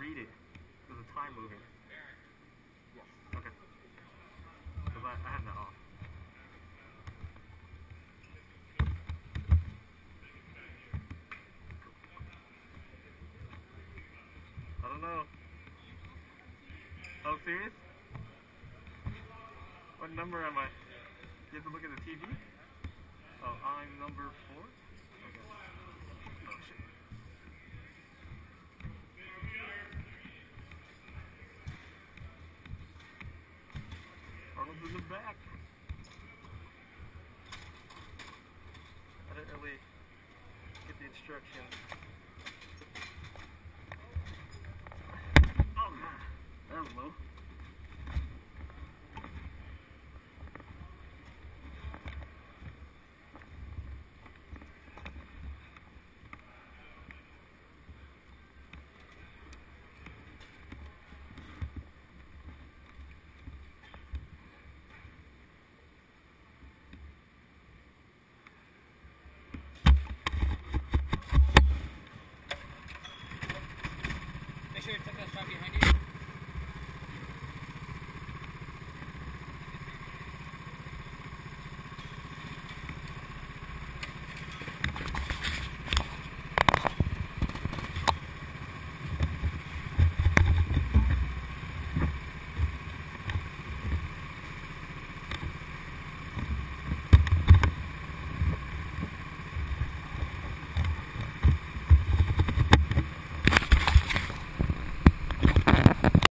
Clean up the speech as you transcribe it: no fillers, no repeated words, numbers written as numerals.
read it. There's a time moving. Yes. Okay. Because I had that off. I don't know. Oh, serious? What number am I? You have to look at the TV? Oh, I'm number 4? Okay. Oh, shit. Arnold's in the back. I didn't really get the instructions.